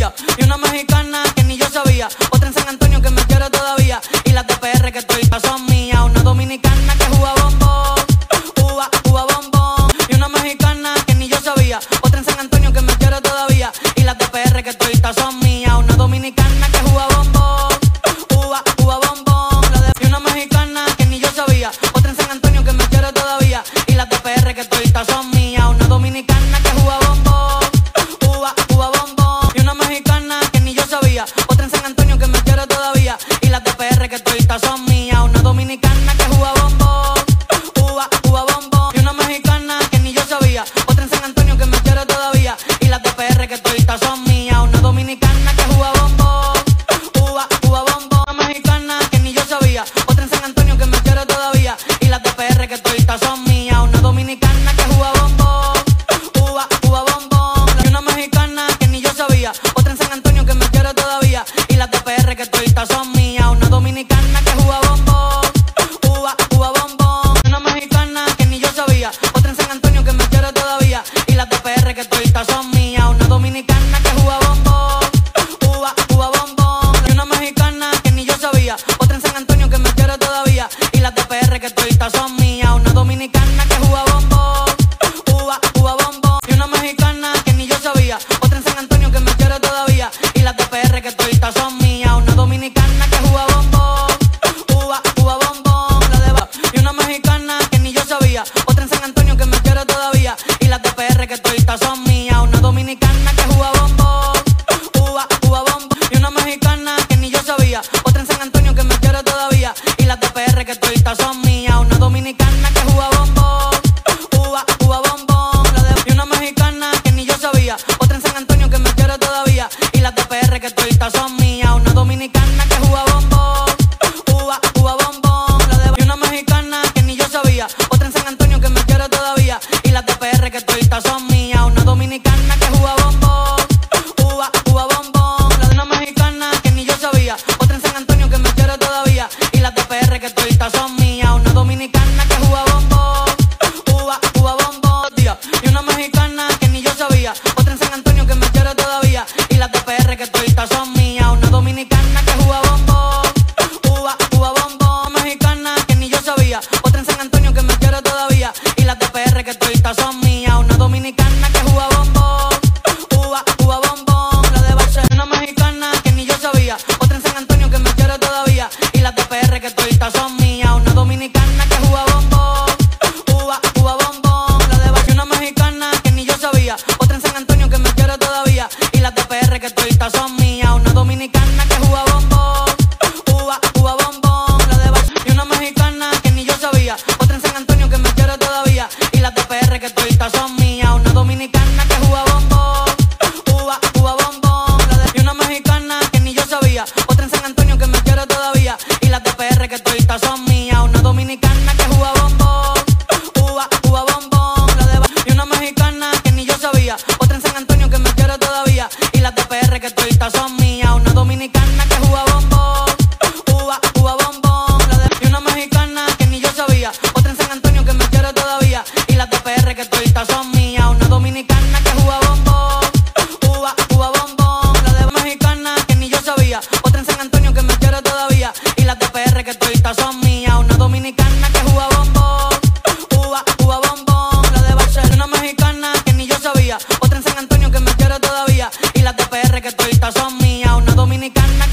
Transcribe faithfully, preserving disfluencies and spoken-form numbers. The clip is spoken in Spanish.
Y una mexicana que ni yo sabía, otra en San Antonio que me quiere todavía, y las de P R que toditas son mías. Una dominicana que juega bombón, uva, uva bombón. Y una mexicana que ni yo sabía, otra en San Antonio que me quiere todavía, y las de P R que toditas son mías. Una dominicana que juega bombón, uva, uva bombón. Y una mexicana que ni yo sabía, otra en San Antonio que me quiere todavía, y las de P R que toditas son mías. Una dominicana que juega bombón, uva, uva bombón. Y una mexicana que ni yo sabía, otra en San Antonio que me quiere todavía, y las de P R que toditas son mías. Una dominicana que juega bombón, uva, uva bombón. Y una mexicana que ni yo sabía, otra en San Antonio que me quiere todavía, y las de P R que toditas son mías. Una dominicana que juega bombón, uva, uva bombón. Una mexicana que ni yo sabía, otra en San Antonio que me quiere todavía, y las de P R que toditas son mías. Una dominicana que juega bombón, uva, uva bombón. Y una mexicana que ni yo sabía, otra en San Antonio que me quiere todavía, y las de P R que toditas son mías. Una dominicana que juega bombón, uva, uva bombón. Una mexicana que ni yo sabía, otra en San Antonio que me quiere todavía, y las de P R que toditas son mías. Una dominicana que juega bombón, uva, uva bombón. Y una mexicana que ni yo sabía, otra en San Antonio que me quiere todavía, y las de P R que toditas son mías. Una dominicana que juega bombón, uva, uva bombón. Y una mexicana que ni yo sabía, otra en San Antonio que me quiere todavía, y las de P R que toditas son mías. Una dominicana que juega bombón, uva, uva bombón. La de ba- Y una mexicana que ni yo sabía, otra en San Antonio que me quiere todavía, y las de P R que toditas son mías. Una dominicana que juega bombón, uva, uva bombón. Y una mexicana que ni yo sabía, otra en San Antonio que me quiere todavía, y las de P R que toditas son mías. Una dominicana que juega bombón, uva, uva bombón. La de- Y una mexicana que ni yo sabía, otra en San Antonio que me quiere todavía, y las de P R que toditas son mías. Una dominicana que juega bombón, uva, uva bombón. La de- Y una mexicana que ni yo sabía, otra en San Antonio que me quiere todavía, y las de P R que toditas son mías. Una dominicana que juega bombón, uva, uva bombón. La de una mexicana que ni yo sabía, otra en San Antonio que me quiere todavía, y las de P R que toditas son mías. Una dominicana que juega bombón, uva, uva bombón. Tía. Y una mexicana que ni yo sabía, otra en San Antonio que me quiere todavía, y las de P R que toditas son mías. Una dominicana que juega bombón, uva, uva bombón. Mexicana que ni yo sabía, otra en San Antonio que me quiere todavía, y las de P R que toditas son mías. Una dominicana que juega bombón, uva, uva bombón. La de Barcelona. Una mexicana que ni yo sabía, otra en San Antonio que me quiere todavía, y las de P R que toditas son mías. Una dominicana que juega bombón, uva, uva bombón. La de Barcelona. Una mexicana que ni yo sabía, otra en San Antonio que me quiere todavía, y las de P R que toditas son mías. Una dominicana que juega bombón, uva, uva bombón. La de Barcelona. Y una mexicana que ni yo sabía, otra en San Antonio que me quiere todavía, y las de P R que toditas son mías. Una dominicana que juega bombón, uva, uva bombón. La de- Y una mexicana que ni yo sabía, otra en San Antonio que me quiere todavía, y las de P R que toditas son mías. Una dominicana que juega bombón, uva, uva bombón. La de- Y una mexicana que ni yo sabía, otra en San Antonio que me quiere todavía, y las de P R que toditas son mías. Una dominicana que juega bombón, uva, uva bombón. La de- Y una mexicana que ni yo sabía, otra en San Antonio que me quiere todavía, y las de P R que toditas son mías. Una dominicana que juega bombón, uva, uva bombón. La de- Mexicana que ni yo sabía, otra en San Antonio que me quiere todavía, y las de P R que toditas son mías. Una dominicana que juega bombón, uva, uva bombón. La de Barcelona. Una mexicana que ni yo sabía, otra en San Antonio que me quiere todavía, y las de P R que toditas son mías. Una dominicana